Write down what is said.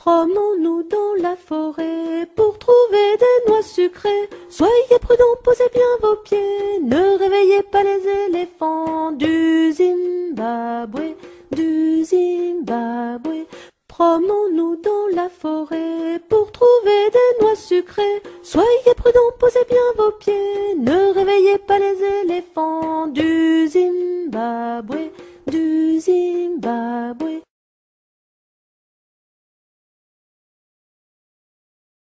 Promenons-nous dans la forêt pour trouver des noix sucrées. Soyez prudents, posez bien vos pieds, ne réveillez pas les éléphants du Zimbabwe, du Zimbabwe. Promenons-nous dans la forêt pour trouver des noix sucrées. Soyez prudents, posez bien vos pieds, ne réveillez pas les éléphants du Zimbabwe, du Zimbabwe.